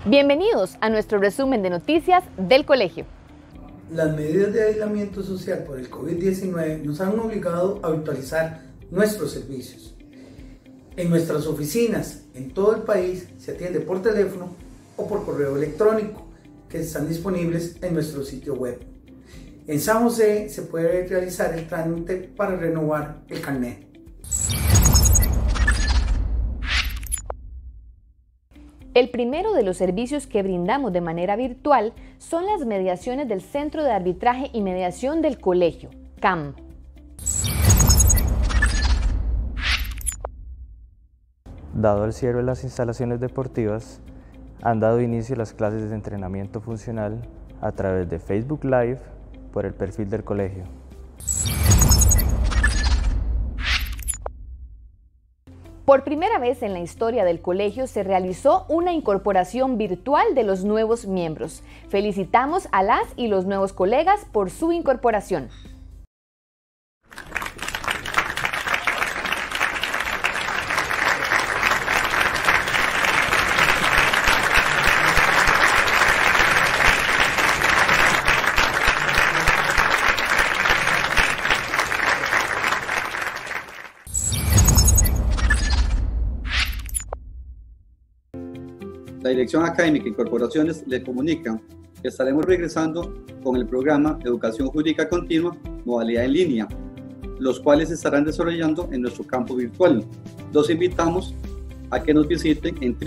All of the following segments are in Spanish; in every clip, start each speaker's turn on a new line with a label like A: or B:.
A: Bienvenidos a nuestro resumen de noticias del colegio.
B: Las medidas de aislamiento social por el COVID-19 nos han obligado a virtualizar nuestros servicios. En nuestras oficinas, en todo el país, se atiende por teléfono o por correo electrónico, que están disponibles en nuestro sitio web. En San José se puede realizar el trámite para renovar el carnet.
A: El primero de los servicios que brindamos de manera virtual son las mediaciones del Centro de Arbitraje y Mediación del Colegio, CAM.
C: Dado el cierre de las instalaciones deportivas, han dado inicio las clases de entrenamiento funcional a través de Facebook Live por el perfil del colegio.
A: Por primera vez en la historia del colegio se realizó una incorporación virtual de los nuevos miembros. Felicitamos a las y los nuevos colegas por su incorporación.
D: La Dirección Académica e Incorporaciones le comunica que estaremos regresando con el programa Educación Jurídica Continua, modalidad en línea, los cuales se estarán desarrollando en nuestro campo virtual. Los invitamos a que nos visiten en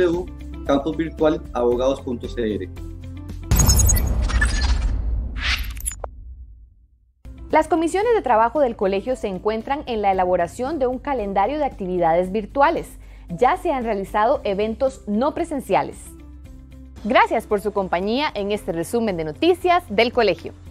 D: www.campusvirtualabogados.cr.
A: Las comisiones de trabajo del colegio se encuentran en la elaboración de un calendario de actividades virtuales. Ya se han realizado eventos no presenciales. Gracias por su compañía en este resumen de noticias del colegio.